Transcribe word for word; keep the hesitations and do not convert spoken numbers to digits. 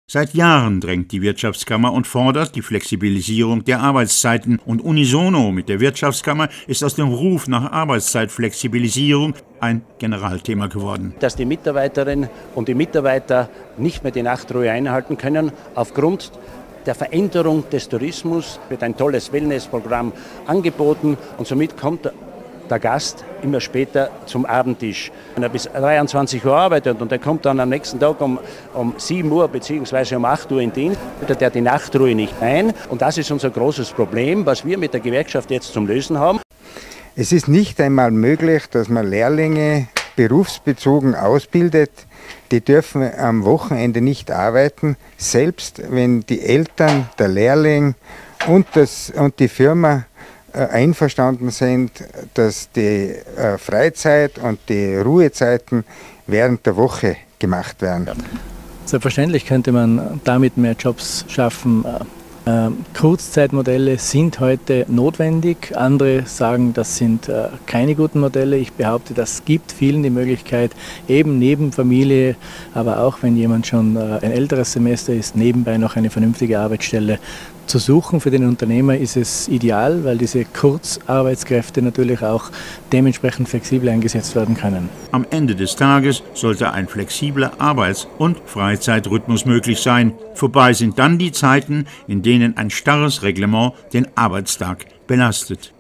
Seit Jahren drängt die Wirtschaftskammer und fordert die Flexibilisierung der Arbeitszeiten. Und unisono mit der Wirtschaftskammer ist aus dem Ruf nach Arbeitszeitflexibilisierung ein Generalthema geworden. Dass die Mitarbeiterinnen und die Mitarbeiter nicht mehr die Nachtruhe einhalten können, aufgrund der Veränderung des Tourismus wird ein tolles Wellnessprogramm angeboten und somit kommt der Gast immer später zum Abendtisch. Wenn er bis dreiundzwanzig Uhr arbeitet und er kommt dann am nächsten Tag um, um sieben Uhr bzw. um acht Uhr in Dienst, bittet er die Nachtruhe nicht ein. Und das ist unser großes Problem, was wir mit der Gewerkschaft jetzt zum Lösen haben. Es ist nicht einmal möglich, dass man Lehrlinge berufsbezogen ausbildet. Die dürfen am Wochenende nicht arbeiten, selbst wenn die Eltern, der Lehrling und, das, und die Firma einverstanden sind, dass die Freizeit und die Ruhezeiten während der Woche gemacht werden. Selbstverständlich könnte man damit mehr Jobs schaffen. Kurzzeitmodelle sind heute notwendig. Andere sagen, das sind keine guten Modelle. Ich behaupte, das gibt vielen die Möglichkeit, eben neben Familie, aber auch wenn jemand schon ein älteres Semester ist, nebenbei noch eine vernünftige Arbeitsstelle zu suchen. Für den Unternehmer ist es ideal, weil diese Kurzarbeitskräfte natürlich auch dementsprechend flexibel eingesetzt werden können. Am Ende des Tages sollte ein flexibler Arbeits- und Freizeitrhythmus möglich sein. Vorbei sind dann die Zeiten, in denen ein starres Reglement den Arbeitstag belastet.